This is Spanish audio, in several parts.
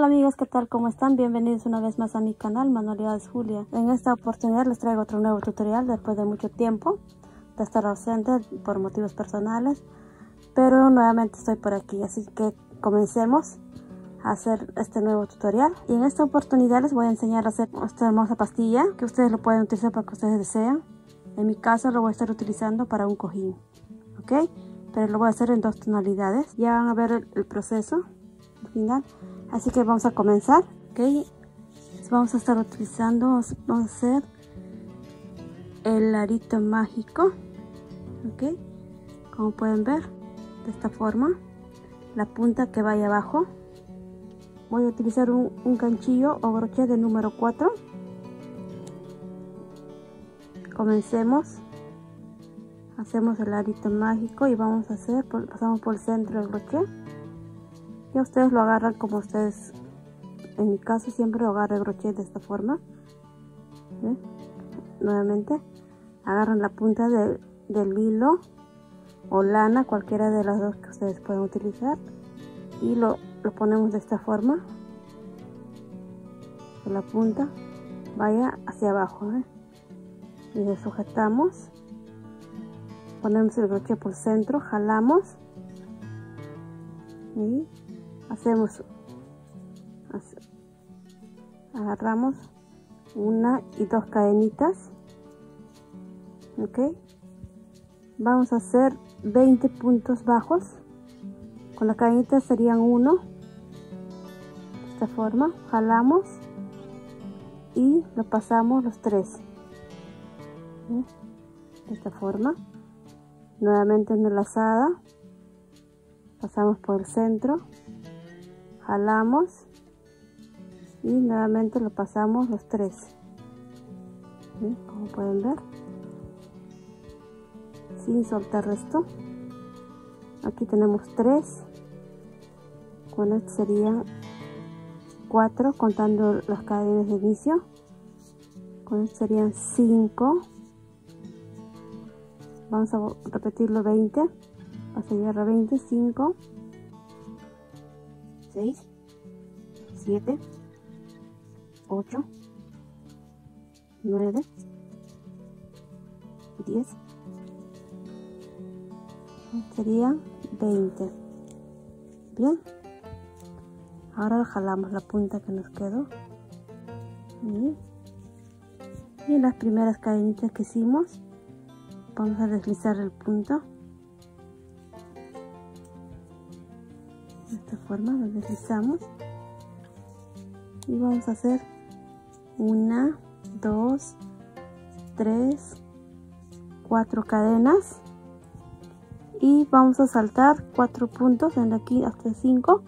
amigos, ¿qué tal? ¿Cómo están? Bienvenidos una vez más a mi canal Manualidades Julia. En esta oportunidad les traigo otro nuevo tutorial después de mucho tiempo de estar ausente por motivos personales, pero nuevamente estoy por aquí, así que comencemos a hacer este nuevo tutorial. Y en esta oportunidad les voy a enseñar a hacer esta hermosa pastilla que ustedes lo pueden utilizar para que ustedes desean. En mi caso lo voy a estar utilizando para un cojín, ¿ok? Pero lo voy a hacer en dos tonalidades. Ya van a ver el proceso al final. Así que vamos a comenzar, ¿ok? Vamos a estar utilizando, vamos a hacer el arito mágico, ¿ok? Como pueden ver, de esta forma, la punta que vaya abajo. Voy a utilizar un ganchillo o broche de número 4. Comencemos. Hacemos el arito mágico y vamos a hacer, pasamos por el centro del broche. Y ustedes lo agarran como ustedes, en mi caso siempre lo agarro el broche de esta forma. ¿Sí? Nuevamente agarran la punta del hilo o lana, cualquiera de las dos que ustedes pueden utilizar, y lo ponemos de esta forma, que la punta vaya hacia abajo, y le sujetamos, ponemos el broche por centro, jalamos y hacemos, agarramos una y dos cadenitas, ok. Vamos a hacer 20 puntos bajos. Con la cadenita serían 1, de esta forma, jalamos y lo pasamos los 3, de esta forma. Nuevamente en la lazada, pasamos por el centro, jalamos y nuevamente lo pasamos los 3, como pueden ver, sin soltar esto. Aquí tenemos 3, con esto serían 4 contando las cadenas de inicio, con esto serían 5. Vamos a repetirlo 20, vamos a llegar a 20, 5, 6, 7, 8, 9, 10, serían 20. Bien, ahora jalamos la punta que nos quedó y en las primeras cadenitas que hicimos vamos a deslizar el punto de esta forma, lo deslizamos y vamos a hacer 1, 2, 3, 4 cadenas y vamos a saltar 4 puntos de aquí hasta 5.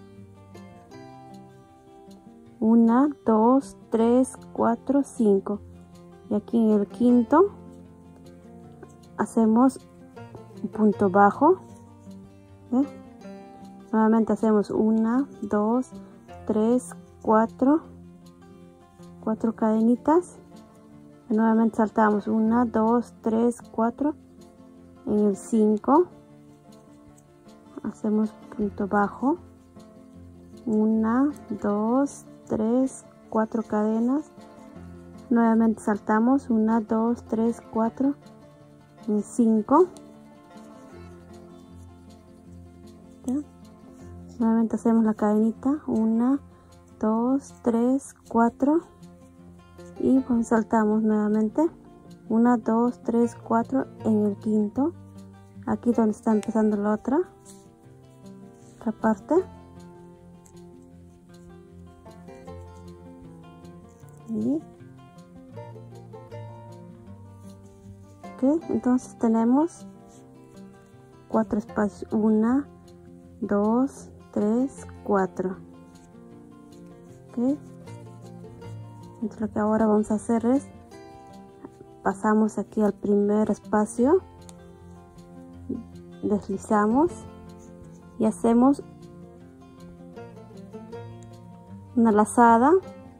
1, 2, 3, 4, 5 y aquí en el quinto hacemos un punto bajo, nuevamente hacemos 1, 2, 3, 4 cadenitas y nuevamente saltamos 1, 2, 3, 4. En el 5 hacemos punto bajo, 1, 2, 3, 4 cadenas, nuevamente saltamos 1, 2, 3, 4. En 5, nuevamente hacemos la cadenita 1, 2, 3, 4 y pues saltamos nuevamente 1, 2, 3, 4 en el quinto, aquí donde está empezando la otra parte, y entonces tenemos 4 espacios, 1, 2, 3, 4. Entonces lo que ahora vamos a hacer es pasamos aquí al primer espacio, deslizamos y hacemos una lazada,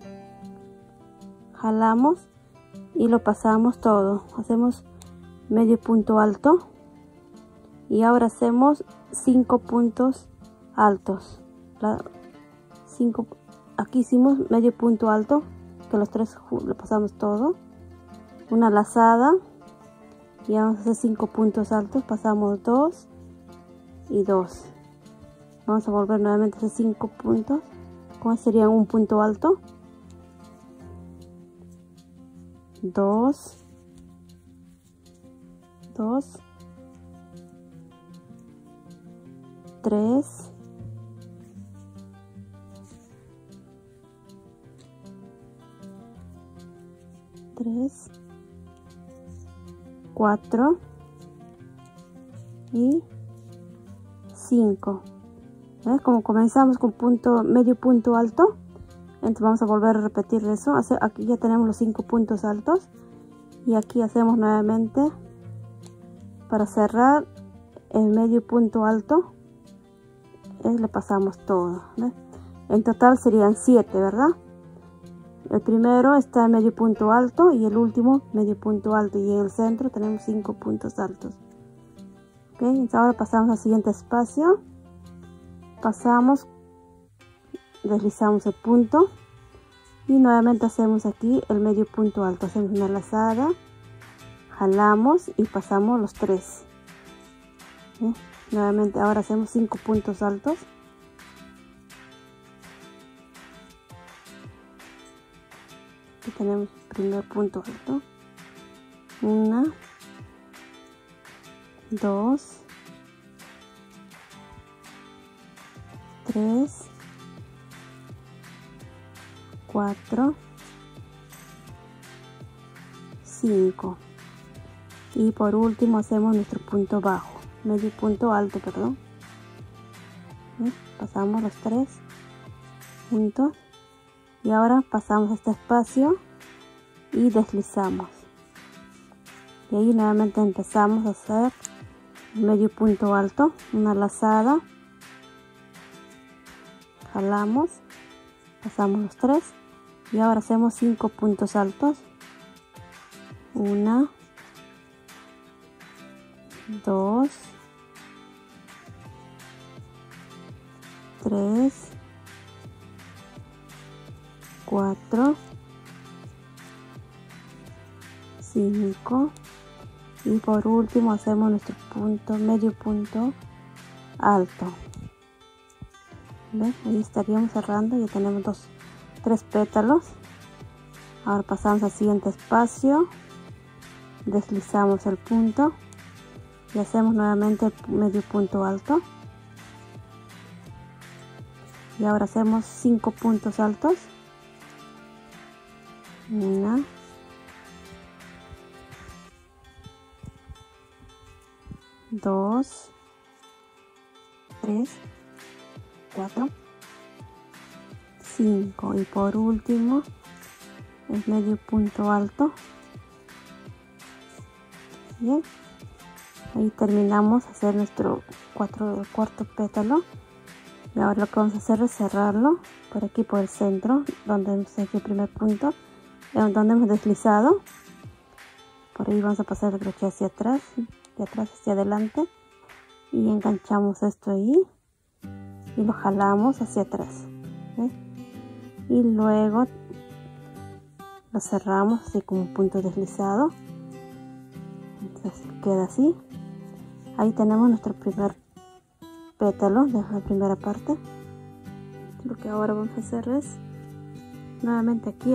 jalamos y lo pasamos todo, hacemos medio punto alto y ahora hacemos 5 puntos altos, aquí hicimos medio punto alto, que los tres le pasamos todo, una lazada, y vamos a hacer 5 puntos altos, pasamos 2 y 2. Vamos a volver nuevamente a hacer 5 puntos, como sería un punto alto, 2, 2, 3, 3, 4 y 5. ¿Ves? Como comenzamos con medio punto alto, entonces vamos a volver a repetir eso. Aquí ya tenemos los 5 puntos altos, y aquí hacemos nuevamente para cerrar el medio punto alto, le pasamos todo. ¿Ves? En total serían 7, ¿verdad? El primero está en medio punto alto y el último medio punto alto, y en el centro tenemos 5 puntos altos. Ok, entonces ahora pasamos al siguiente espacio, pasamos, deslizamos el punto y nuevamente hacemos aquí el medio punto alto, hacemos una lazada, jalamos y pasamos los 3. Nuevamente ahora hacemos 5 puntos altos. Aquí tenemos el primer punto alto, 1, 2, 3, 4, 5, y por último hacemos nuestro punto bajo, medio punto alto, perdón. Pasamos los 3 puntos. Y ahora pasamos este espacio y deslizamos, y ahí nuevamente empezamos a hacer medio punto alto, una lazada, jalamos, pasamos los 3 y ahora hacemos 5 puntos altos, 1, 2, 3, 4, 5, y por último hacemos nuestro medio punto alto. ¿Ven? Ahí estaríamos cerrando, ya tenemos 3 pétalos. Ahora pasamos al siguiente espacio, deslizamos el punto y hacemos nuevamente el medio punto alto, y ahora hacemos 5 puntos altos, 1, 2, 3, 4, 5, y por último el medio punto alto. Bien, ahí terminamos de hacer nuestro cuarto pétalo, y ahora lo que vamos a hacer es cerrarlo por aquí, por el centro, donde hemos hecho el primer punto, donde hemos deslizado. Por ahí vamos a pasar el crochet hacia atrás, de atrás hacia adelante, y enganchamos esto ahí y lo jalamos hacia atrás, ¿sí? Y luego lo cerramos así como un punto deslizado. Entonces queda así. Ahí tenemos nuestro primer pétalo de la primera parte. Lo que ahora vamos a hacer es nuevamente aquí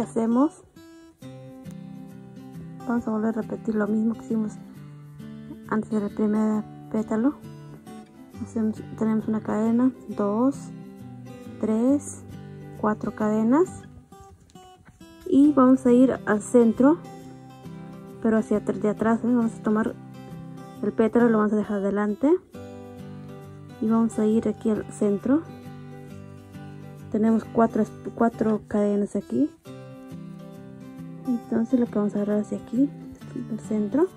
vamos a volver a repetir lo mismo que hicimos antes del primer pétalo. Tenemos una cadena, 2, 3, 4 cadenas, y vamos a ir al centro, pero hacia de atrás, ¿eh? Vamos a tomar el pétalo, lo vamos a dejar adelante y vamos a ir aquí al centro. Tenemos 4 cadenas aquí, entonces lo que vamos a agarrar hacia aquí, el centro,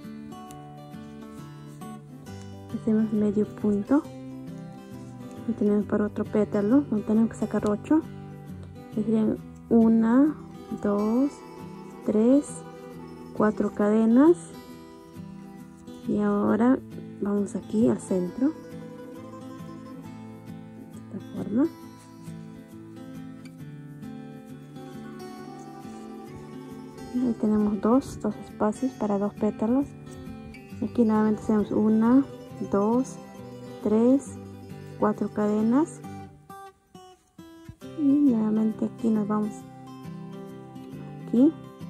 hacemos medio punto y tenemos para otro pétalo, tenemos que sacar 8, serían 1, 2, 3, 4 cadenas, y ahora vamos aquí al centro, de esta forma, Ahí tenemos dos espacios para 2 pétalos. Aquí nuevamente hacemos 1, 2, 3, 4 cadenas. Y nuevamente aquí nos vamos aquí.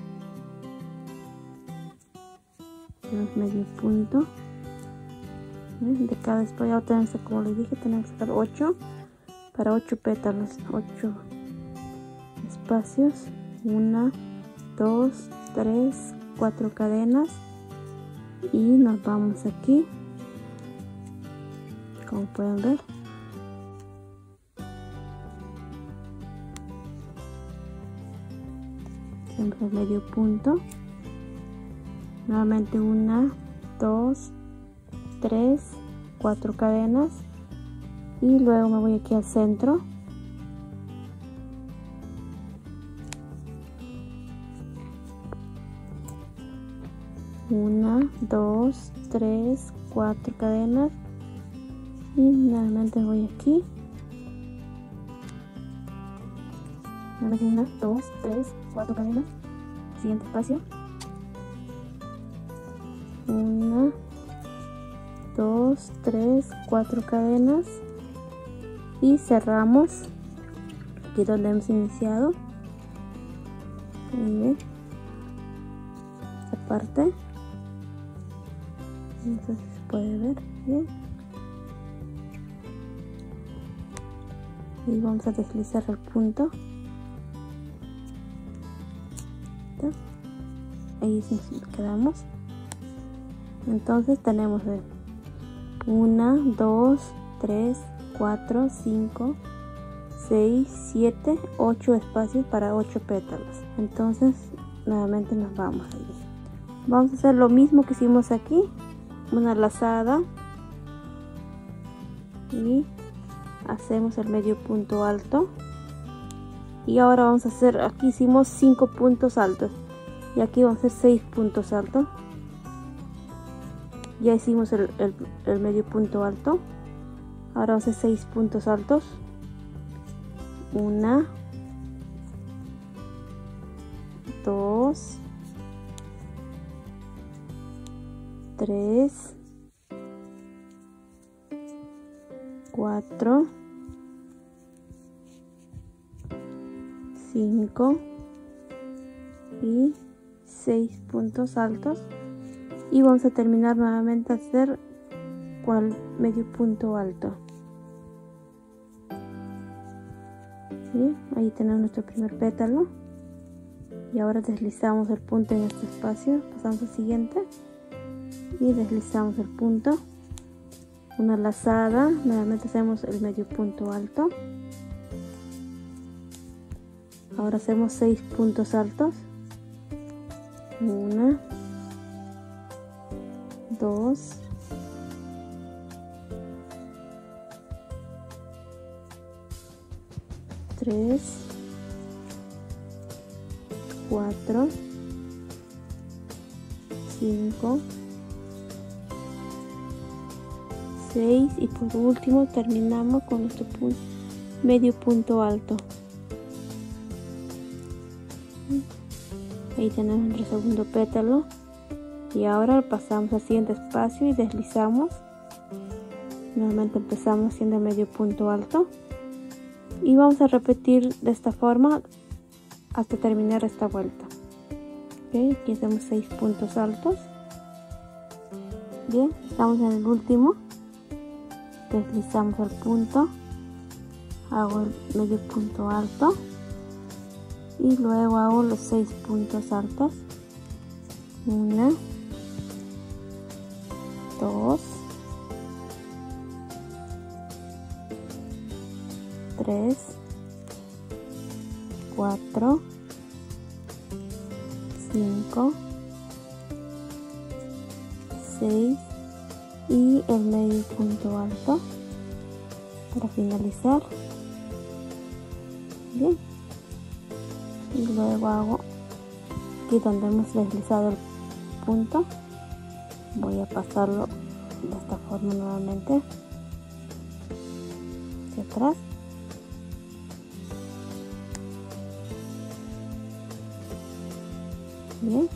Tenemos medio punto. De cada espacio tenemos, como les dije, tenemos que sacar 8 para 8 pétalos, 8 espacios. 1, 2, 3, 4 cadenas y nos vamos aquí, como pueden ver. Siempre medio punto. Nuevamente 1, 2, 3, 4 cadenas y luego me voy aquí al centro. Una, 2, 3, 4 cadenas y nuevamente voy aquí. 1, 2, 3, 4 cadenas. Siguiente espacio. 1, 2, 3, 4 cadenas y cerramos aquí donde hemos iniciado. Bien. Esta parte. Entonces se puede ver bien. Y vamos a deslizar el punto. Ahí nos quedamos. Entonces tenemos 1, 2, 3, 4, 5, 6, 7, 8 espacios para 8 pétalos. Entonces nuevamente nos vamos ahí. Vamos a hacer lo mismo que hicimos aquí, una lazada y hacemos el medio punto alto. Y ahora vamos a hacer, aquí hicimos 5 puntos altos y aquí vamos a hacer 6 puntos altos. Ya hicimos el medio punto alto. Ahora vamos a hacer 6 puntos altos. 1, 2, 3, 4, 5 y 6 puntos altos. Y vamos a terminar nuevamente a hacer medio punto alto. ¿Sí? Ahí tenemos nuestro primer pétalo. Y ahora deslizamos el punto en este espacio. Pasamos al siguiente. Y deslizamos el punto. Una lazada. Nuevamente hacemos el medio punto alto. Ahora hacemos 6 puntos altos. 1, 2, 3, 4, 5, 6 y por último terminamos con nuestro medio punto alto. Ahí tenemos nuestro segundo pétalo. Y ahora pasamos al siguiente espacio y deslizamos. Nuevamente empezamos haciendo medio punto alto. Y vamos a repetir de esta forma hasta terminar esta vuelta. ¿Okay? Aquí hacemos 6 puntos altos. Bien, estamos en el último. Deslizamos el punto. Hago el medio punto alto. Y luego hago los 6 puntos altos. 1, 2, 3, 4, 5, 6 y el medio punto alto para finalizar. Bien, y luego hago aquí donde hemos deslizado el punto, voy a pasarlo de esta forma nuevamente hacia atrás. Bien.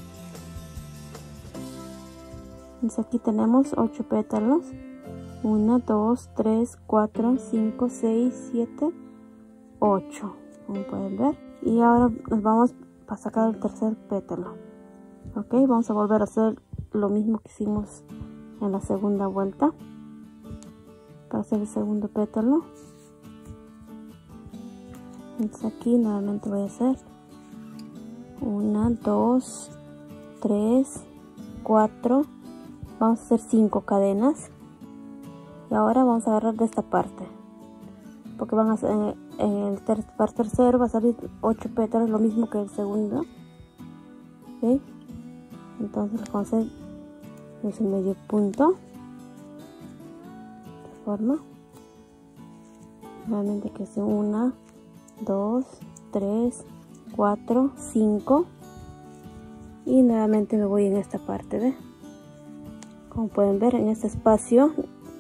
Entonces aquí tenemos 8 pétalos. 1, 2, 3, 4, 5, 6, 7, 8. Como pueden ver. Y ahora nos vamos a sacar el tercer pétalo. Ok, vamos a volver a hacer lo mismo que hicimos en la segunda vuelta. Para hacer el segundo pétalo. Entonces aquí nuevamente voy a hacer 1, 2, 3, 4. Vamos a hacer 5 cadenas. Y ahora vamos a agarrar de esta parte. Porque van a hacer, en el tercero va a salir 8 pétalos, lo mismo que el segundo. ¿Ok? Entonces vamos a hacer el medio punto. De esta forma. Nuevamente que es 1, 2, 3, 4, 5. Y nuevamente me voy en esta parte, ¿ve? Como pueden ver en este espacio.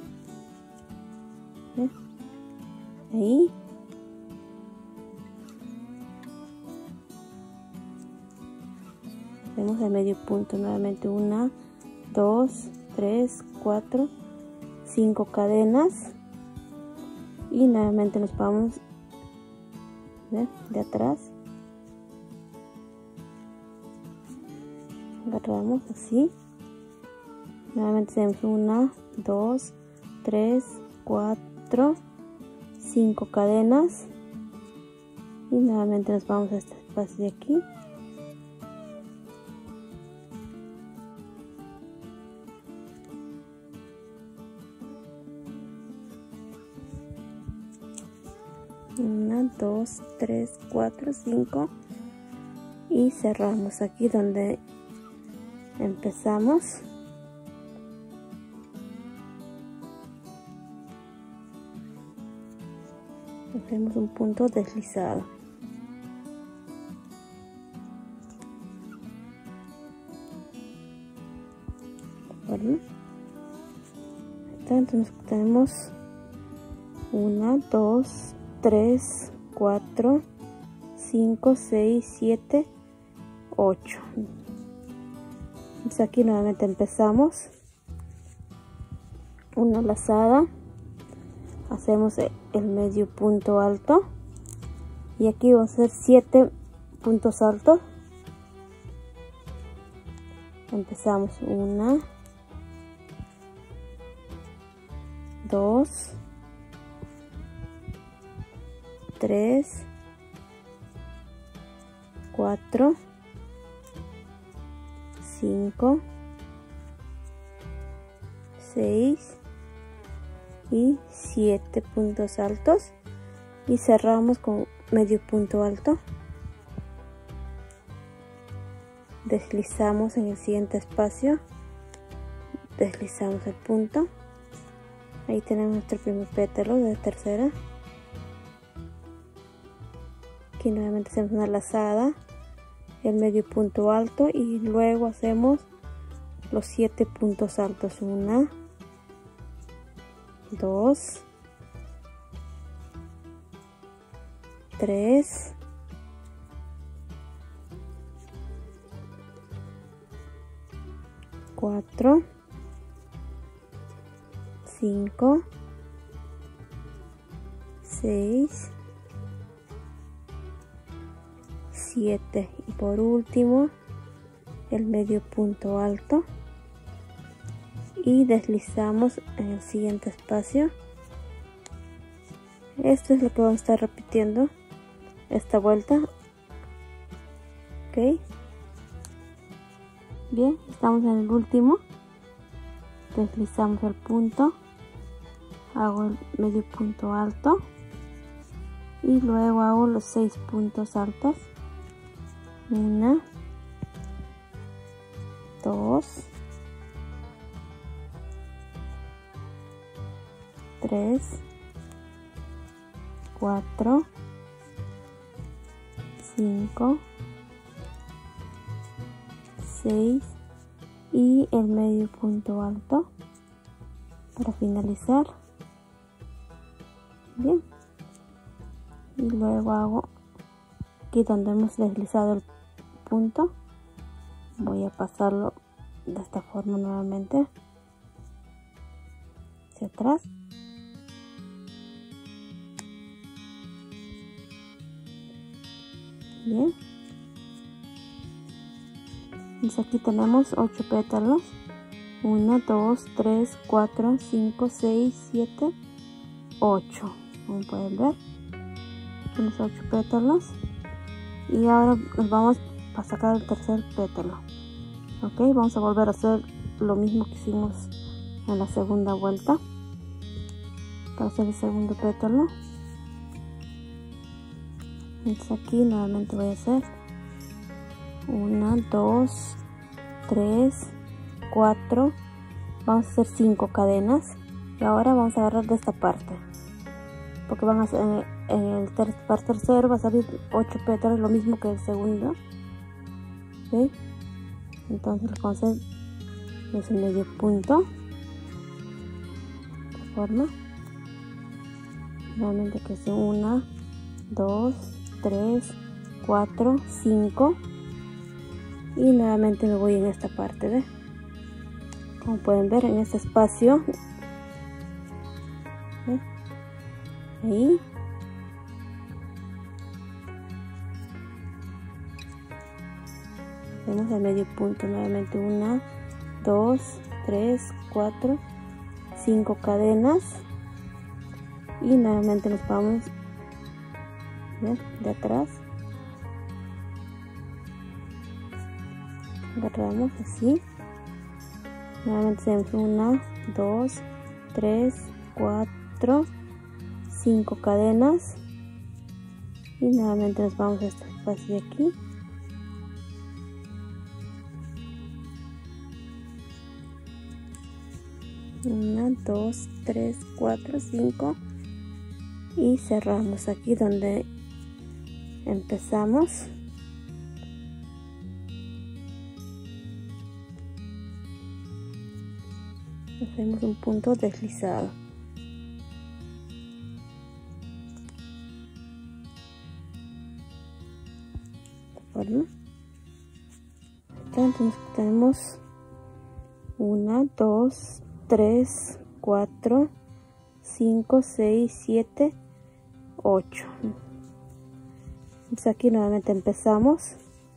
¿Ve? Ahí. Hacemos el medio punto nuevamente. 1, 2, 3, 4, 5 cadenas. Y nuevamente nos vamos, ¿ve? De atrás. Agarramos así. Nuevamente hacemos 1, 2, 3, 4, 5 cadenas. Y nuevamente nos vamos a este espacio de aquí. Una, 2, 3, 4, 5. Y cerramos aquí donde empezamos. Hacemos un punto deslizado. Bueno, entonces tenemos 1, 2, 3, 4, 5, 6, 7, 8. Entonces aquí nuevamente empezamos una lazada, hacemos el medio punto alto y aquí vamos a hacer 7 puntos altos. Empezamos 1, 2, 3, 4, 5, 6 y 7 puntos altos y cerramos con medio punto alto. Deslizamos en el siguiente espacio, deslizamos el punto. Ahí tenemos nuestro primer pétalo de tercera. Aquí nuevamente hacemos una lazada, el medio punto alto y luego hacemos los 7 puntos altos. 1, 2, 3, 4, 5, 6, 7 y por último el medio punto alto y deslizamos en el siguiente espacio. Esto es lo que vamos a estar repitiendo esta vuelta. Ok, bien, estamos en el último. Deslizamos el punto, hago el medio punto alto y luego hago los 6 puntos altos. 1, 2, 3, 4, 5, 6 y el medio punto alto para finalizar. Bien, y luego hago aquí donde hemos deslizado el punto, Voy a pasarlo de esta forma nuevamente hacia atrás. Bien. Entonces aquí tenemos 8 pétalos. 1, 2, 3, 4, 5, 6, 7, 8. Como pueden ver, tenemos 8 pétalos. Y ahora nos vamos a sacar el tercer pétalo. Ok, vamos a volver a hacer lo mismo que hicimos en la segunda vuelta. Para hacer el segundo pétalo. Entonces aquí nuevamente voy a hacer 1, 2, 3, 4. Vamos a hacer 5 cadenas. Y ahora vamos a agarrar de esta parte, porque van a hacer en el tercero va a salir 8 pétalos, lo mismo que el segundo. ¿Okay? Entonces lo que vamos a hacer es el medio punto, de esta forma. Nuevamente que es 1, 2, 3, 4, 5. Y nuevamente me voy en esta parte, ¿ve? Como pueden ver, en este espacio, ¿ve? Ahí. Hacemos el medio punto nuevamente, 1, 2, 3, 4, 5 cadenas. Y nuevamente nos vamos, ¿ve? De atrás. Agarramos así. Nuevamente hacemos 1, 2, 3, 4, 5 cadenas. Y nuevamente nos vamos a este espacio de aquí. Una, 2, 3, 4, 5. Y cerramos aquí donde empezamos. Hacemos un punto deslizado. De forma. Entonces tenemos 1, 2, 3, 4, 5, 6, 7, 8. Entonces aquí nuevamente empezamos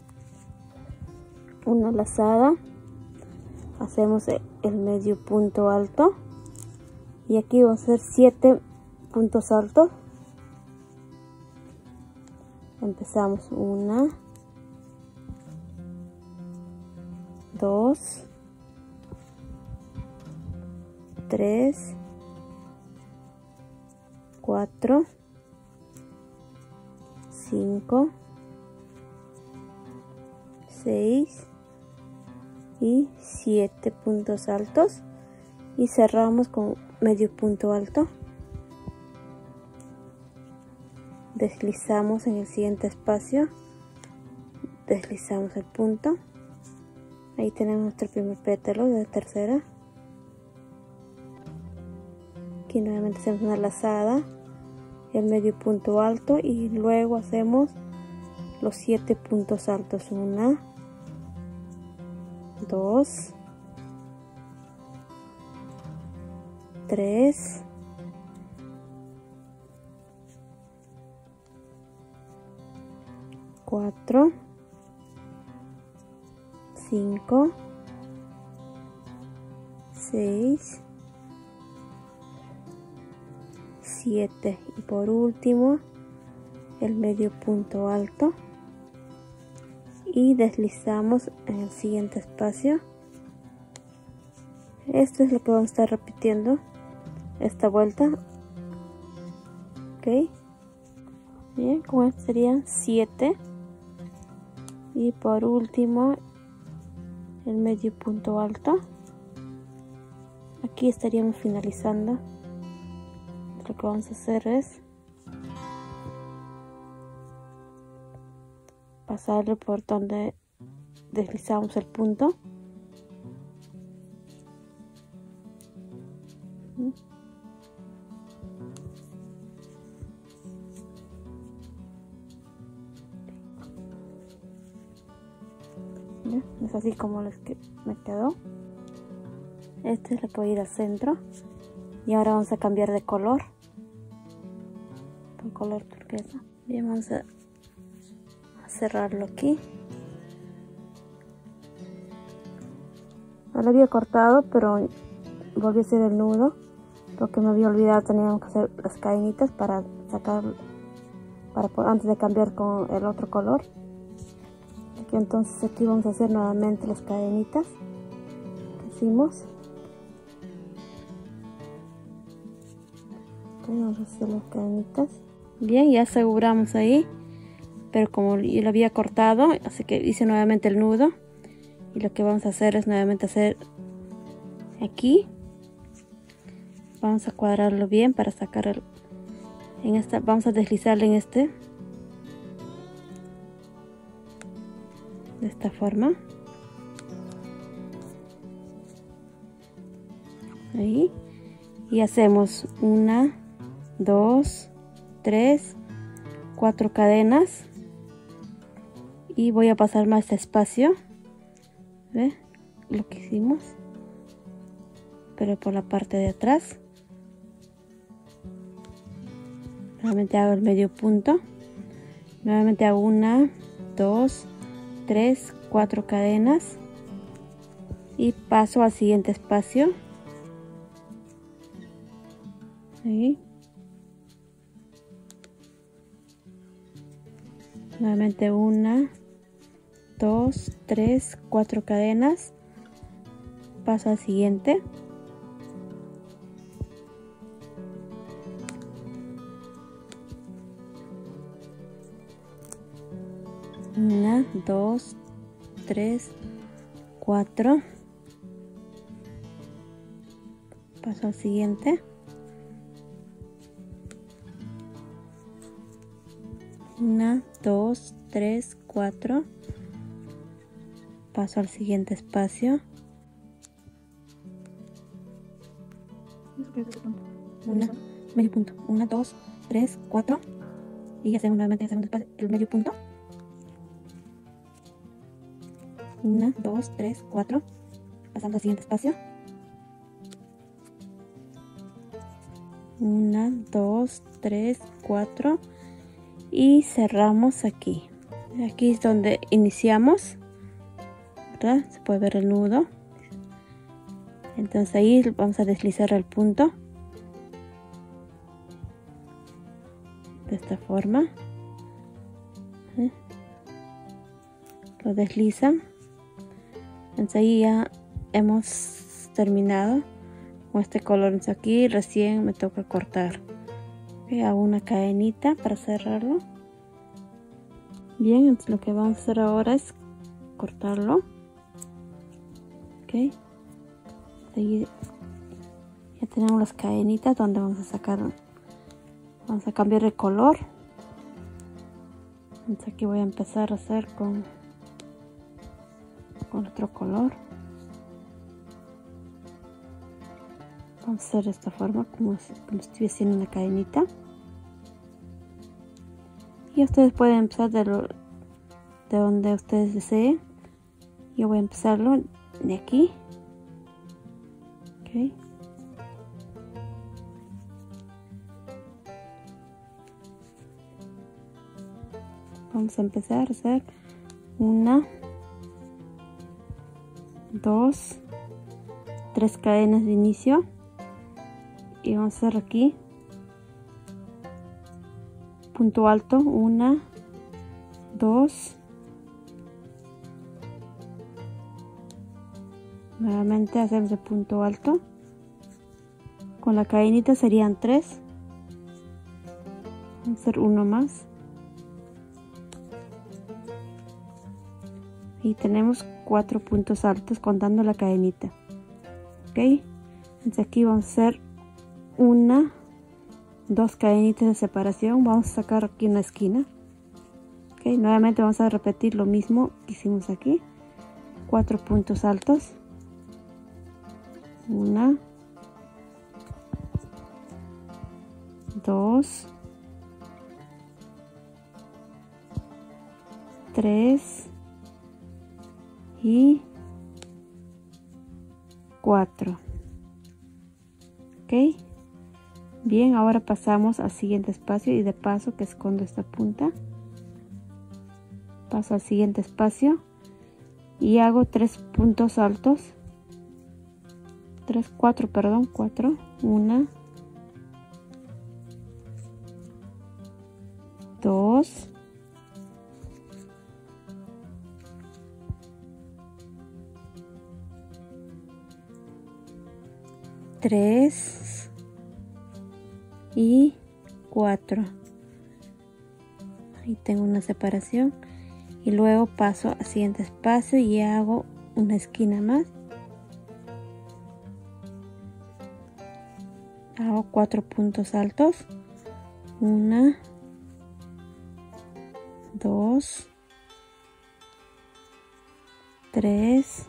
una lazada, hacemos el medio punto alto y aquí vamos a hacer 7 puntos altos. Empezamos 1, 2, 3, 4, 5, 6 y 7 puntos altos y cerramos con medio punto alto. Deslizamos en el siguiente espacio, deslizamos el punto. Ahí tenemos nuestro primer pétalo de la tercera. Aquí nuevamente hacemos una lazada, el medio punto alto y luego hacemos los 7 puntos altos. 1, 2, 3, 4, 5, 6, 7 y por último el medio punto alto y deslizamos en el siguiente espacio. Esto es lo que vamos a estar repitiendo esta vuelta. Ok, bien, con esto serían 7 y por último el medio punto alto. Aquí estaríamos finalizando. Lo que vamos a hacer es pasarlo por donde deslizamos el punto. Es así como me quedó. Este le puedo ir al centro. Y ahora vamos a cambiar de color. Por color turquesa. Bien, vamos a cerrarlo aquí. No lo había cortado, pero volví a hacer el nudo. Porque me había olvidado, teníamos que hacer las cadenitas para sacar, antes de cambiar con el otro color. Entonces aquí vamos a hacer nuevamente las cadenitas que hicimos. Vamos a hacer las cadenitas. Bien, ya aseguramos ahí, pero como yo lo había cortado, así que hice nuevamente el nudo. Y lo que vamos a hacer es nuevamente hacer aquí. Vamos a cuadrarlo bien para sacar vamos a deslizarlo en de esta forma. Ahí. Y hacemos 1, 2, 3, 4 cadenas. Y voy a pasar más despacio. ¿Ve? Lo que hicimos. Pero por la parte de atrás. Nuevamente hago el medio punto. Nuevamente hago 1, 2, 3, 4 cadenas. Y paso al siguiente espacio. Ahí. Nuevamente 1, 2, 3, 4 cadenas. Paso al siguiente. Una, 2, 3, 4. Paso al siguiente. 1, 2, 3, 4. Paso al siguiente espacio. Medio punto. 1, 2, 3, 4. Y hacemos nuevamente el medio punto. 1, 2, 3, 4. Pasando al siguiente espacio. 1, 2, 3, 4. Y cerramos aquí. Aquí es donde iniciamos, ¿verdad? Se puede ver el nudo. Entonces ahí vamos a deslizar el punto de esta forma. Lo deslizan. Entonces ahí ya hemos terminado con este color. Entonces aquí recién me toca cortar. Hago una cadenita para cerrarlo. Bien, entonces lo que vamos a hacer ahora es cortarlo. Ok. Ahí ya tenemos las cadenitas donde vamos a sacar. Vamos a cambiar el color. Entonces aquí voy a empezar a hacer con otro color. Vamos a hacer de esta forma como estoy haciendo una cadenita. Y ustedes pueden empezar de donde ustedes deseen. Yo voy a empezarlo de aquí. Ok. Vamos a empezar a hacer 1, 2, 3 cadenas de inicio. Y vamos a hacer aquí punto alto, 1, 2, nuevamente hacemos el punto alto, con la cadenita serían 3, vamos a hacer uno más y tenemos 4 puntos altos contando la cadenita. Ok, entonces aquí vamos a hacer 2 cadenitas de separación. Vamos a sacar aquí una esquina. Ok, nuevamente vamos a repetir lo mismo que hicimos aquí. 4 puntos altos. 1, 2, 3 y 4. Ok, bien, ahora pasamos al siguiente espacio y de paso que escondo esta punta, paso al siguiente espacio y hago 3 puntos altos, 4, 1, 2, 3 y 4. Ahí tengo una separación y luego paso al siguiente espacio y hago una esquina más, hago 4 puntos altos, 1, 2, 3,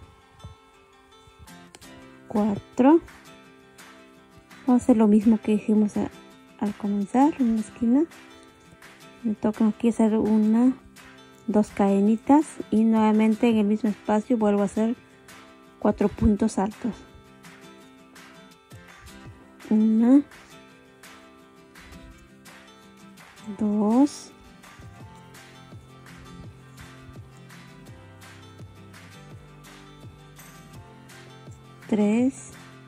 4. Vamos a hacer lo mismo que hicimos al comenzar, una esquina. Me toca aquí hacer 2 cadenitas y nuevamente en el mismo espacio vuelvo a hacer 4 puntos altos. 1, 2, 3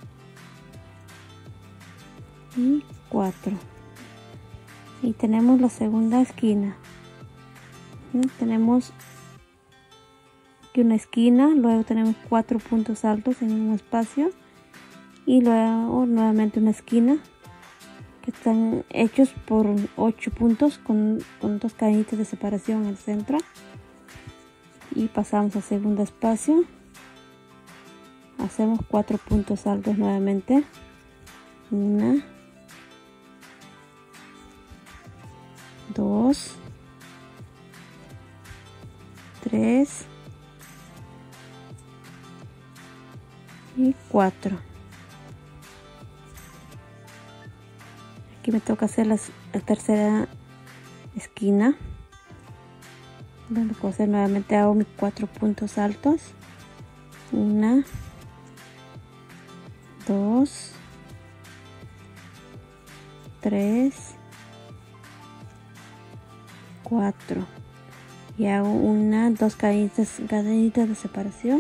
y 4. Y tenemos la segunda esquina. Tenemos aquí una esquina, luego tenemos 4 puntos altos en un espacio y luego nuevamente una esquina que están hechos por 8 puntos con 2 cadenitas de separación en el centro y pasamos al segundo espacio, hacemos 4 puntos altos nuevamente, 1, 2, 3 y 4. Aquí me toca hacer la tercera esquina. Lo puedo hacer nuevamente, hago mis 4 puntos altos, 1, 2, 3, 4 y hago 2 cadenitas de separación,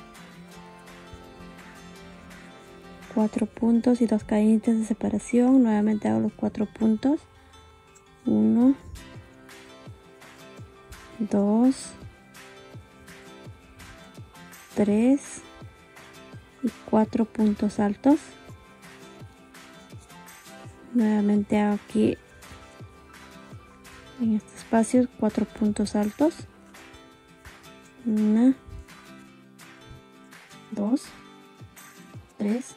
4 puntos y 2 cadenitas de separación. Nuevamente hago los 4 puntos, 1, 2, 3 y 4 puntos altos. Nuevamente hago aquí en este espacio 4 puntos altos, 1, 2, 3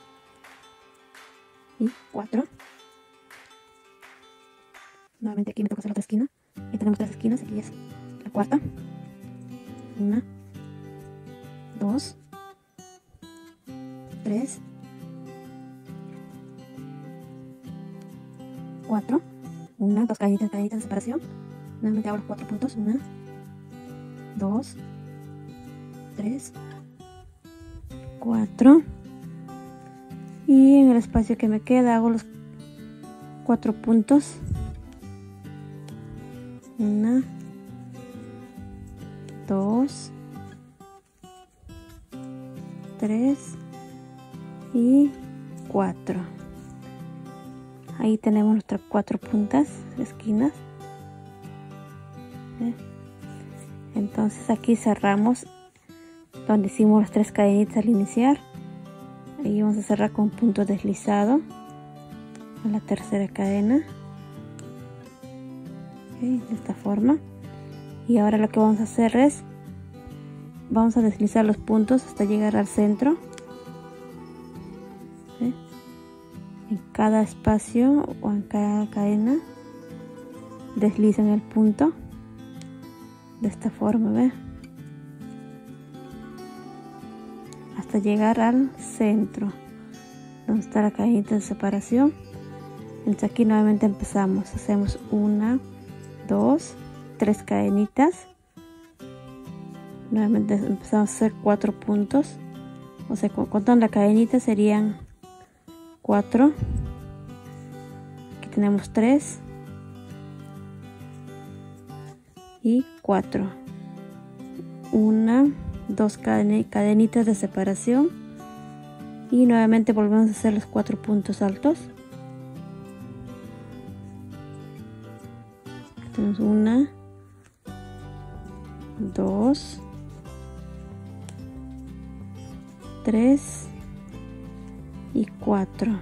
y 4. Nuevamente aquí me toca hacer la otra esquina y tenemos 3 esquinas, aquí es la cuarta, 1, 2, 3, 4, 1, 2 cadenitas de separación. Nuevamente hago los 4 puntos, 1, 2, 3, 4 y en el espacio que me queda hago los 4 puntos, 1, 2, 3 y 4. Ahí tenemos nuestras 4 puntas, esquinas. Entonces aquí cerramos donde hicimos las 3 cadenitas al iniciar. Ahí vamos a cerrar con punto deslizado a la tercera cadena, de esta forma. Y ahora lo que vamos a hacer es vamos a deslizar los puntos hasta llegar al centro. En cada espacio o en cada cadena deslizan el punto de esta forma, ¿ve? Hasta llegar al centro donde está la cadenita de separación. Entonces aquí nuevamente empezamos, hacemos 1, 2, 3 cadenitas, Nuevamente empezamos a hacer 4 puntos, o sea, contando la cadenita serían 4. Aquí tenemos 3 y 4, 1, 2 cadenitas de separación y nuevamente volvemos a hacer los 4 puntos altos. Tenemos 1, 2, 3 y 4,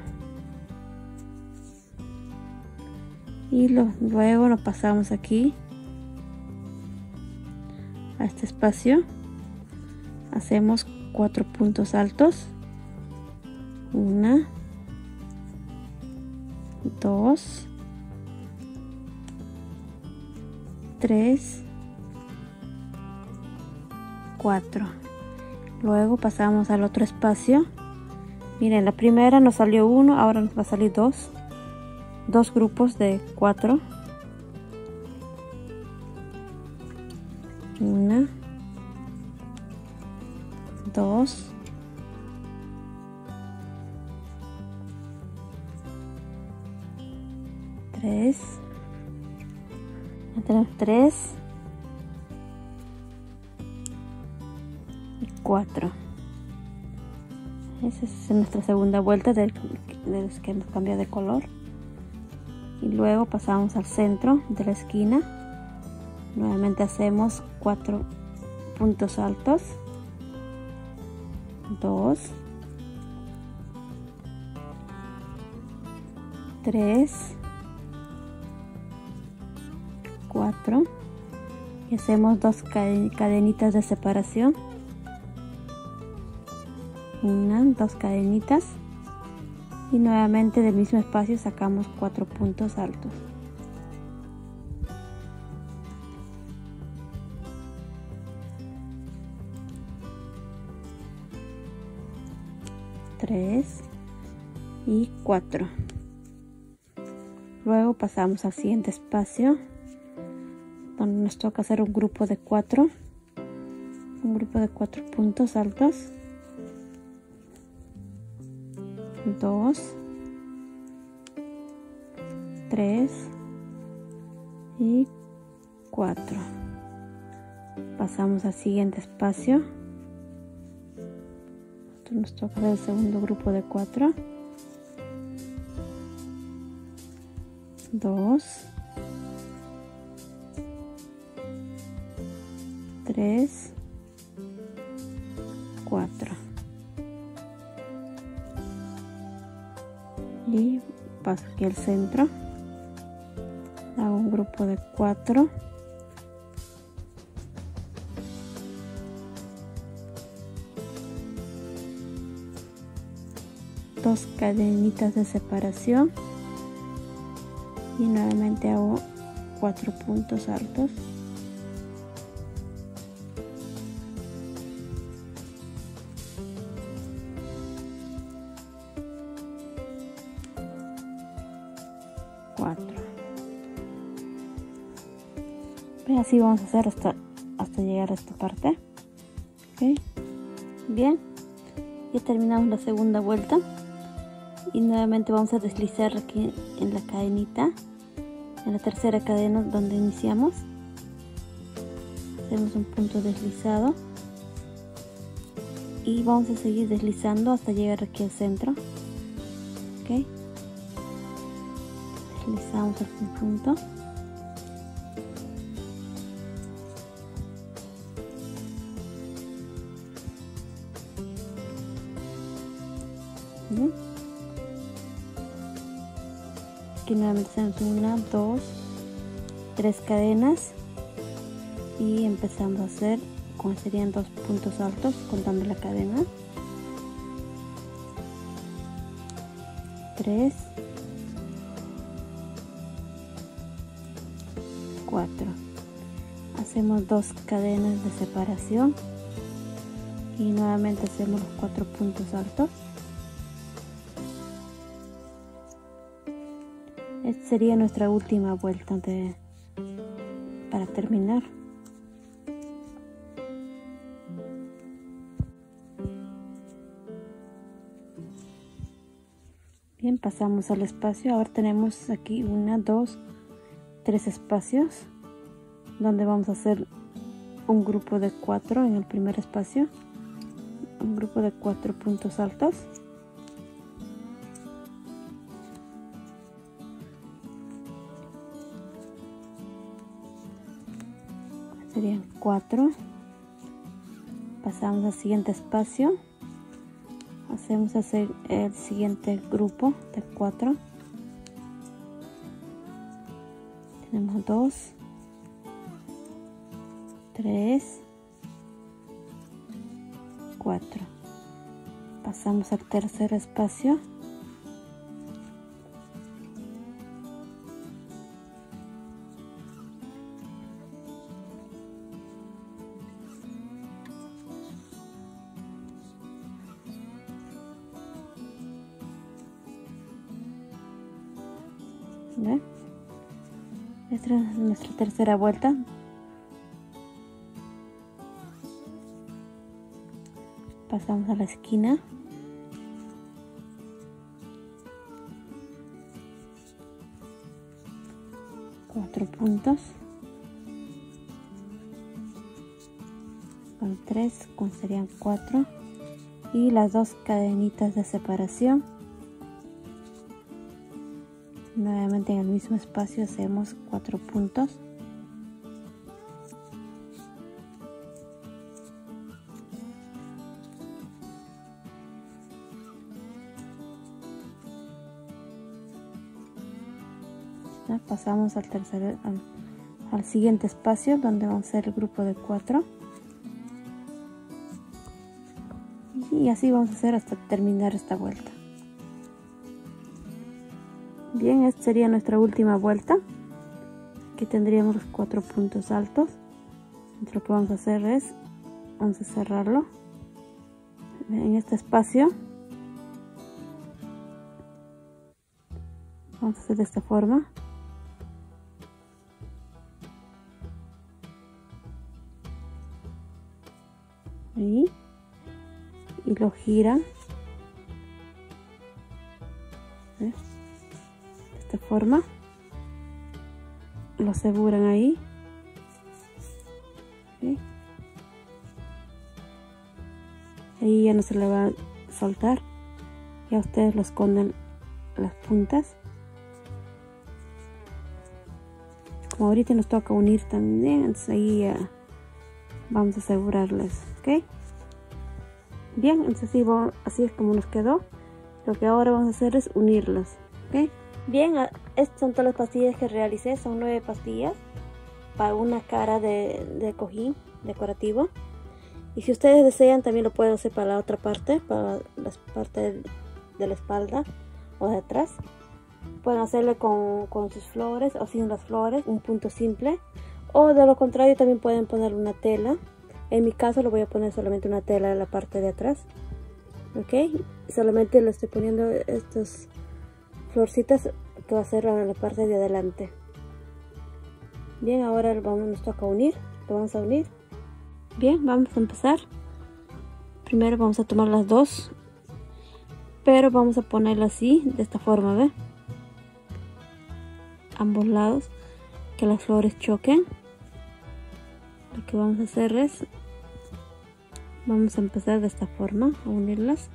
y luego nos pasamos aquí a este espacio, hacemos 4 puntos altos, 1, 2, 3, 4. Luego pasamos al otro espacio. Miren, la primera nos salió 1, ahora nos va a salir 2 grupos de 4. 1, 2, 3. Tenemos 3 y 4. Esa es nuestra segunda vuelta de los que hemos cambiado de color. Y luego pasamos al centro de la esquina. Nuevamente hacemos 4 puntos altos, 2, 3, 4 y hacemos 2 cadenitas de separación, 1, 2 cadenitas y nuevamente del mismo espacio sacamos 4 puntos altos. Tres y 4. Luego pasamos al siguiente espacio donde nos toca hacer un grupo de 4 puntos altos, 2, 3 y 4. Pasamos al siguiente espacio. Nos toca hacer el segundo grupo de 4, 2, 3, 4 y paso aquí al centro, hago un grupo de 4, 2 cadenitas de separación y nuevamente hago 4 puntos altos, y así vamos a hacer hasta llegar a esta parte. ¿Okay? Bien, ya terminamos la segunda vuelta y nuevamente vamos a deslizar aquí en la cadenita, en la tercera cadena donde iniciamos. Hacemos un punto deslizado y vamos a seguir deslizando hasta llegar aquí al centro. ¿Okay? Deslizamos el punto. Bien. Aquí nuevamente hacemos 1, 2, 3 cadenas y empezamos a hacer como serían 2 puntos altos contando la cadena, 3, 4. Hacemos 2 cadenas de separación y nuevamente hacemos los 4 puntos altos. Esta sería nuestra última vuelta para terminar. Bien, pasamos al espacio. Ahora tenemos aquí 1, 2, 3 espacios donde vamos a hacer un grupo de 4 en el primer espacio, un grupo de 4 puntos altos. Serían 4. Pasamos al siguiente espacio, hacemos hacer el siguiente grupo de 4. Tenemos 2, 3, 4. Pasamos al tercer espacio. ¿Ve? Esta es nuestra tercera vuelta. Pasamos a la esquina. Cuatro puntos. Con 3, serían 4. Y las 2 cadenitas de separación. Nuevamente en el mismo espacio hacemos 4 puntos. ¿Ya? Pasamos al siguiente espacio donde vamos a hacer el grupo de 4. Y así vamos a hacer hasta terminar esta vuelta. Bien, esta sería nuestra última vuelta. Aquí tendríamos los 4 puntos altos. Entonces lo que vamos a hacer es, vamos a cerrarlo en este espacio. Vamos a hacer de esta forma. Ahí. Y lo giran. ¿Ves? De esta forma. Lo aseguran ahí. ¿Sí? Ahí ya no se le va a soltar. Ya ustedes lo esconden las puntas. Como ahorita nos toca unir también, entonces ahí ya vamos a asegurarles, ¿ok? Bien, entonces así es como nos quedó. Lo que ahora vamos a hacer es unirlas, ¿ok? Bien, estas son todas las pastillas que realicé. Son 9 pastillas para una cara de cojín decorativo. Y si ustedes desean, también lo pueden hacer para la otra parte, para las partes de la espalda o de atrás. Pueden hacerle con sus flores o sin las flores, un punto simple. O de lo contrario, también pueden poner una tela. En mi caso lo voy a poner solamente una tela en la parte de atrás. Ok, solamente le estoy poniendo estas florcitas que va a ser en la parte de adelante. Bien, ahora nos toca unir. Lo vamos a unir. Bien, vamos a empezar. Primero vamos a tomar las dos, pero vamos a ponerla así, de esta forma, ¿ve? Ambos lados, que las flores choquen. Lo que vamos a hacer es, vamos a empezar de esta forma a unirlas.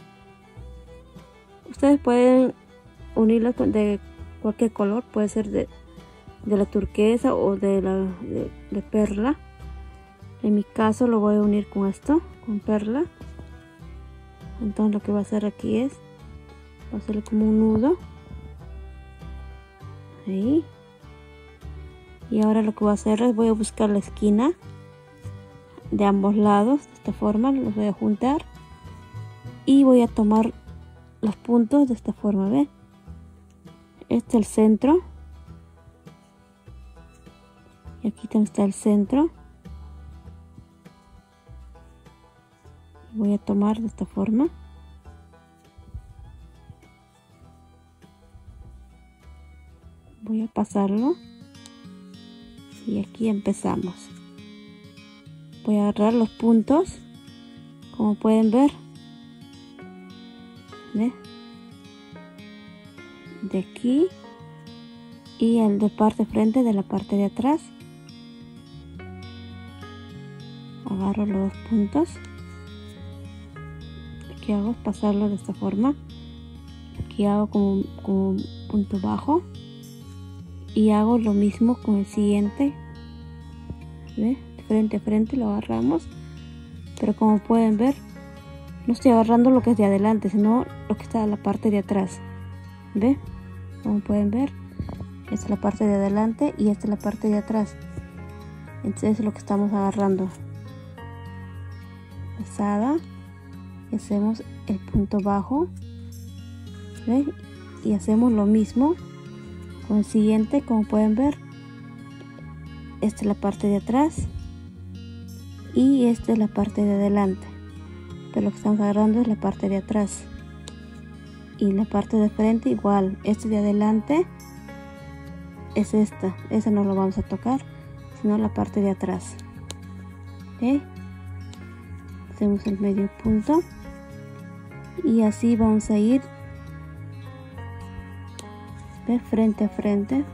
Ustedes pueden unirlas de cualquier color, puede ser de la turquesa o de perla. En mi caso lo voy a unir con esto, con perla. Entonces lo que voy a hacer aquí es, voy a hacerle como un nudo. Ahí. Y ahora lo que voy a hacer es, voy a buscar la esquina de ambos lados, de esta forma, los voy a juntar. Y voy a tomar los puntos de esta forma, ¿ve? Este es el centro. Y aquí también está el centro. Voy a tomar de esta forma. Voy a pasarlo. Y aquí empezamos. Voy a agarrar los puntos. Como pueden ver. ¿Ve? de aquí y el de parte frente de la parte de atrás. Agarro los dos puntos. Aquí hago pasarlo de esta forma. Aquí hago como un punto bajo y hago lo mismo con el siguiente. ¿Ve? Frente a frente lo agarramos, pero como pueden ver, no estoy agarrando lo que es de adelante, sino lo que está en la parte de atrás. ¿Ve? Como pueden ver, esta es la parte de adelante y esta es la parte de atrás. Entonces es lo que estamos agarrando. Pasada, y hacemos el punto bajo. ¿Ve? Y hacemos lo mismo con el siguiente. Como pueden ver, esta es la parte de atrás y esta es la parte de adelante, pero lo que estamos agarrando es la parte de atrás. Y la parte de frente igual, este de adelante es esta no lo vamos a tocar, sino la parte de atrás. ¿Okay? Hacemos el medio punto y así vamos a ir de frente a frente.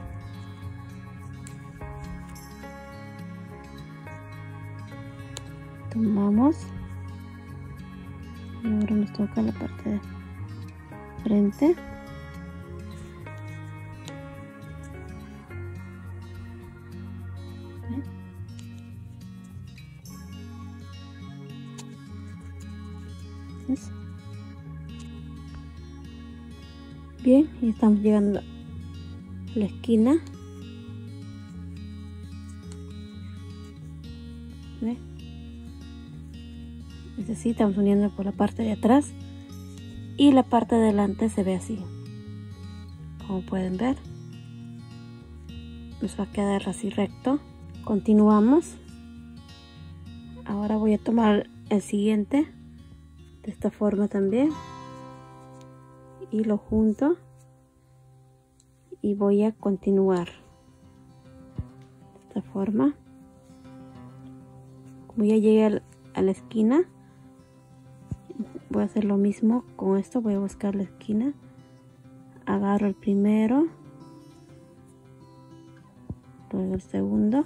Tomamos y ahora nos toca la parte de frente. ¿Ves? Bien, y estamos llegando a la esquina. ¿Ve? Es así, estamos uniendo por la parte de atrás y la parte de adelante se ve así. Como pueden ver, nos va a quedar así recto. Continuamos. Ahora voy a tomar el siguiente de esta forma también y lo junto y voy a continuar de esta forma. Como ya llegué a la esquina, voy a hacer lo mismo con esto. Voy a buscar la esquina, agarro el primero, luego el segundo,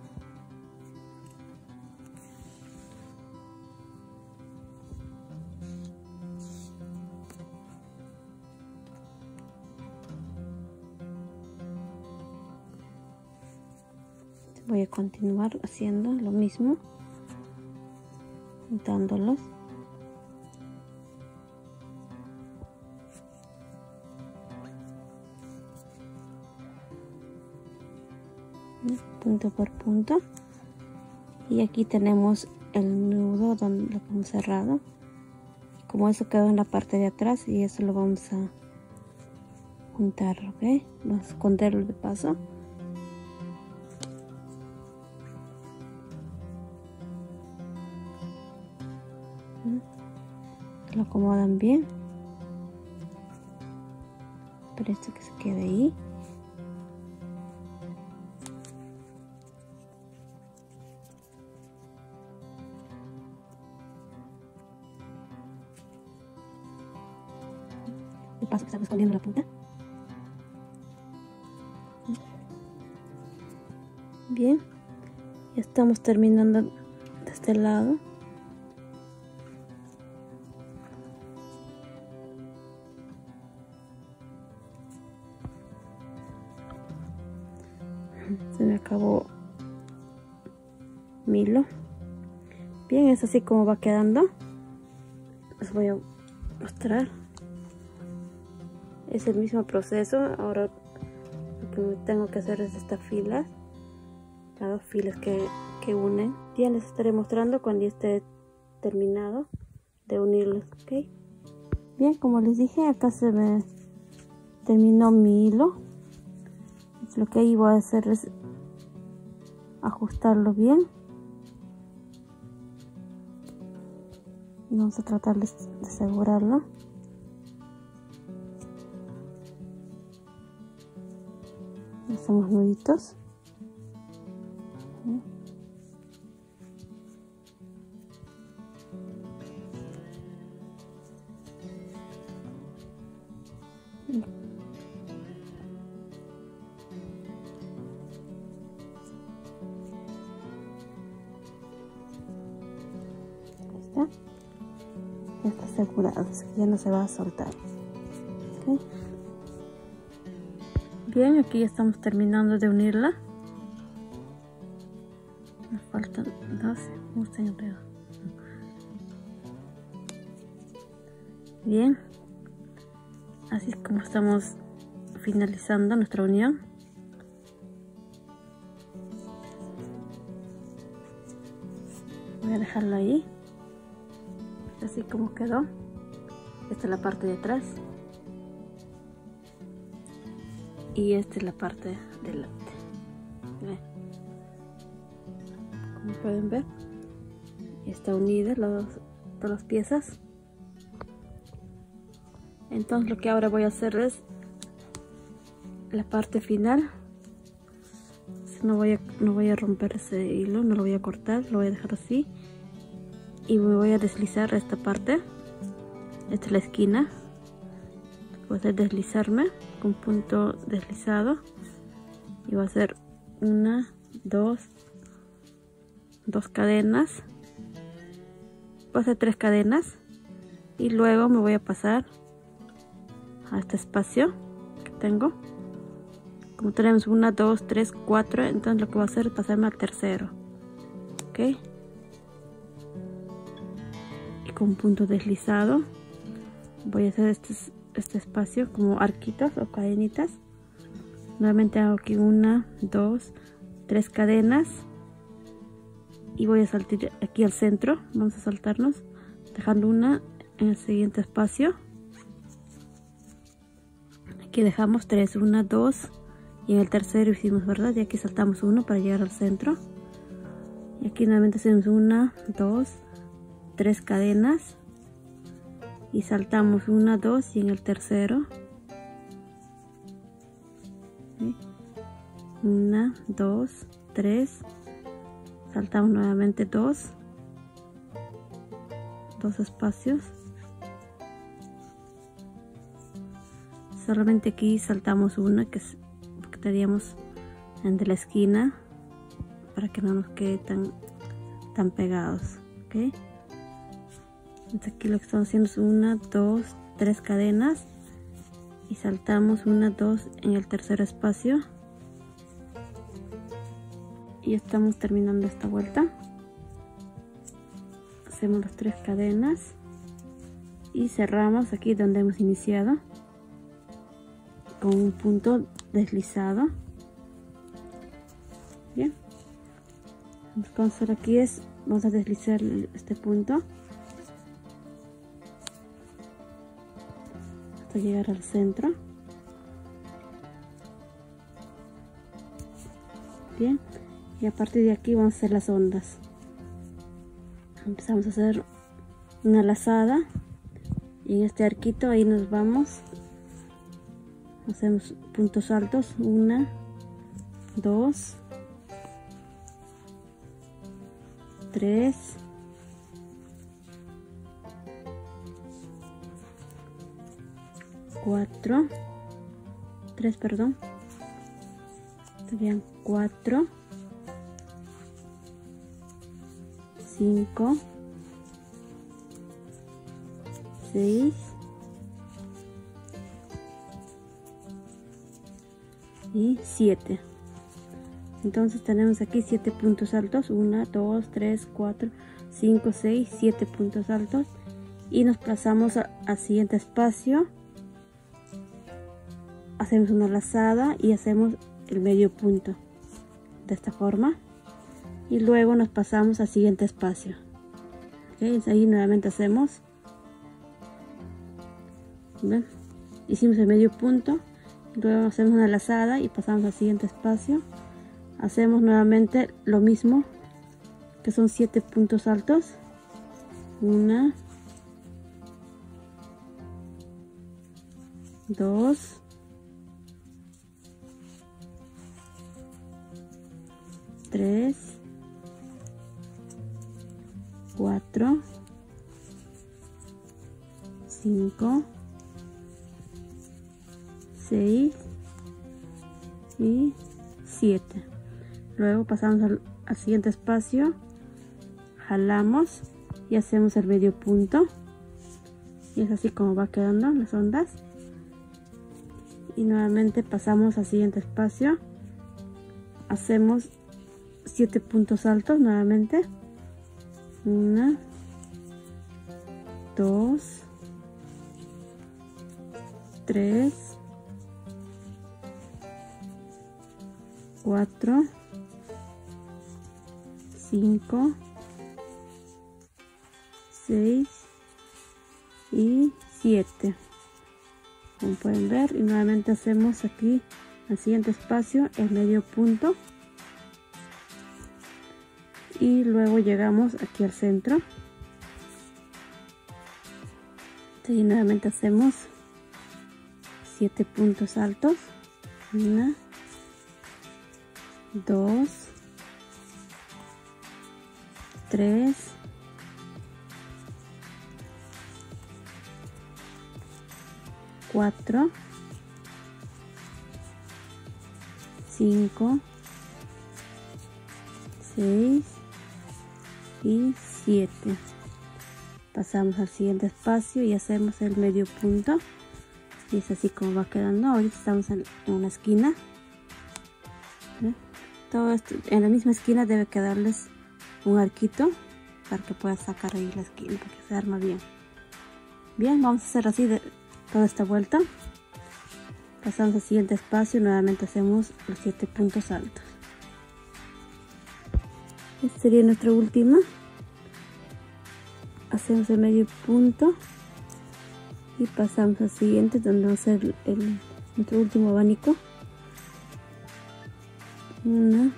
voy a continuar haciendo lo mismo, juntándolos. Punto por punto, y aquí tenemos el nudo donde lo hemos cerrado. Como eso quedó en la parte de atrás, y eso lo vamos a juntar, ¿ok? Vamos a esconderlo de paso. Lo acomodan bien, pero esto que se quede ahí. De paso que estamos escondiendo la punta. Bien, ya estamos terminando de este lado. Se me acabó mi hilo. Bien, es así como va quedando. Les voy a mostrar. Es el mismo proceso. Ahora lo que tengo que hacer es esta fila, las dos filas que unen. Ya les estaré mostrando cuando ya esté terminado de unirlos, ¿ok? Bien, como les dije, acá se me terminó mi hilo. Lo que ahí voy a hacer es ajustarlo bien. Y vamos a tratar de asegurarlo. Hacemos nuditos. ¿Ya? Ya está asegurado, así que ya no se va a soltar. ¿Okay? Bien, aquí ya estamos terminando de unirla. Nos faltan dos. Bien, así es como estamos finalizando nuestra unión. Voy a dejarlo ahí, así como quedó. Esta es la parte de atrás y esta es la parte delante. ¿Ven? Como pueden ver, está unida todas las piezas. Entonces lo que ahora voy a hacer es la parte final. No voy a romper ese hilo, no lo voy a cortar, lo voy a dejar así. Y me voy a deslizar esta parte. Esta es la esquina. Voy a deslizarme con punto deslizado. Y voy a hacer una, dos cadenas. Voy a hacer 3 cadenas. Y luego me voy a pasar a este espacio que tengo. Como tenemos 1, 2, 3, 4, entonces lo que voy a hacer es pasarme al tercero. Ok. Y con punto deslizado voy a hacer este espacio como arquitos o cadenitas. Nuevamente hago aquí 1, 2, 3 cadenas. Y voy a saltar aquí al centro. Vamos a saltarnos dejando una en el siguiente espacio. Aquí dejamos 3, 1, 2 y en el tercero hicimos, ¿verdad? Y aquí saltamos 1 para llegar al centro. Y aquí nuevamente hacemos 1, 2, 3 cadenas y saltamos 1, 2 y en el tercero 1, 2, 3, saltamos nuevamente 2 espacios. Solamente aquí saltamos una que teníamos de la esquina para que no nos quede tan pegados. ¿Okay? Entonces aquí lo que estamos haciendo es 1, 2, 3 cadenas y saltamos 1, 2 en el tercer espacio y estamos terminando esta vuelta. Hacemos las 3 cadenas y cerramos aquí donde hemos iniciado con un punto deslizado. Bien, lo que vamos a hacer aquí es vamos a deslizar este punto hasta llegar al centro. Bien, y a partir de aquí vamos a hacer las ondas. Empezamos a hacer una lazada y en este arquito ahí nos vamos. Hacemos puntos altos, 1, 2, 3, 4, 3, perdón, serían 4, 5, 6 y 7. Entonces tenemos aquí 7 puntos altos, 1, 2, 3, 4, 5, 6, 7 puntos altos y nos pasamos al siguiente espacio. Hacemos una lazada y hacemos el medio punto de esta forma y luego nos pasamos al siguiente espacio. ¿Okay? Ahí nuevamente hacemos, ¿ven? Hicimos el medio punto, luego hacemos una lazada y pasamos al siguiente espacio. Hacemos nuevamente lo mismo, que son 7 puntos altos, 1, 2, 3, 4, 5, 6 y 7. Luego pasamos al siguiente espacio, jalamos y hacemos el medio punto, y es así como va quedando las ondas. Y nuevamente pasamos al siguiente espacio, hacemos 7 puntos altos nuevamente, 1, 2, 3, 4, 5, 6 y 7, como pueden ver. Y nuevamente hacemos aquí al siguiente espacio el medio punto y luego llegamos aquí al centro y nuevamente hacemos 7 puntos altos, 1, 2, 3, 4, 5, 6 y 7. Pasamos al siguiente espacio y hacemos el medio punto, y es así como va quedando. Ahorita estamos en una esquina. Todo esto en la misma esquina debe quedarles un arquito para que pueda sacar ahí la esquina, para que se arma bien. Bien, vamos a hacer así de toda esta vuelta. Pasamos al siguiente espacio y nuevamente hacemos los 7 puntos altos. Esta sería nuestra última. Hacemos el medio punto y pasamos al siguiente, donde vamos a hacer nuestro último abanico. 1,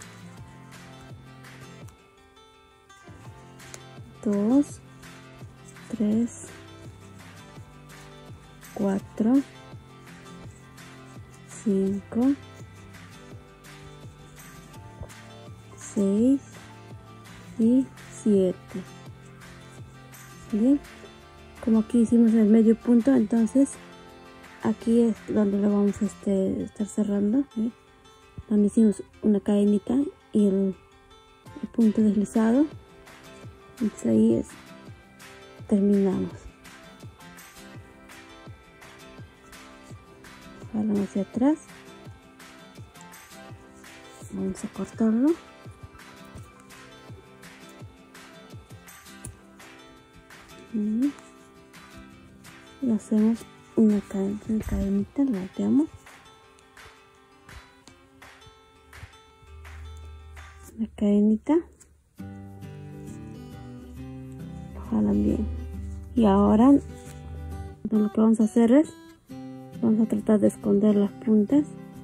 2, 3, 4, 5, 6 y 7. Bien, como aquí hicimos el medio punto, entonces aquí es donde lo vamos a estar cerrando, ¿eh? Donde hicimos una cadenita y el punto deslizado, entonces ahí terminamos. Jalamos hacia atrás, vamos a cortarlo. Y hacemos una cadenita, la volteamos, una cadenita, jalan bien. Y ahora lo que vamos a hacer es, vamos a tratar de esconder las puntas,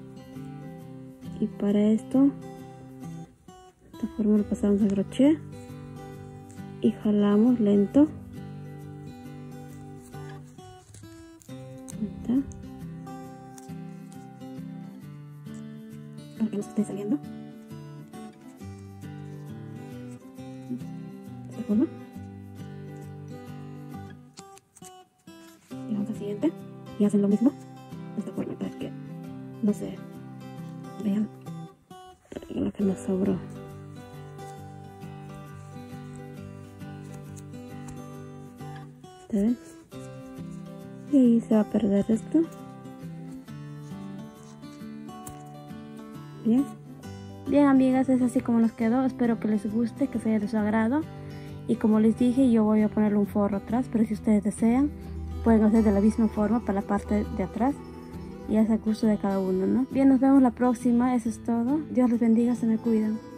y para esto, de esta forma lo pasamos a crochet y jalamos lento. Para que no se esté saliendo. De esta forma. Y vamos al siguiente. Y hacen lo mismo. De esta forma para que no se vean lo que nos sobró. ¿Ven? Y ahí se va a perder esto. Bien amigas, es así como nos quedó. Espero que les guste, que sea de su agrado. Y como les dije, yo voy a ponerle un forro atrás, pero si ustedes desean pueden hacer de la misma forma para la parte de atrás, y es a gusto de cada uno, ¿no? Bien, nos vemos la próxima. Eso es todo. Dios les bendiga, se me cuidan.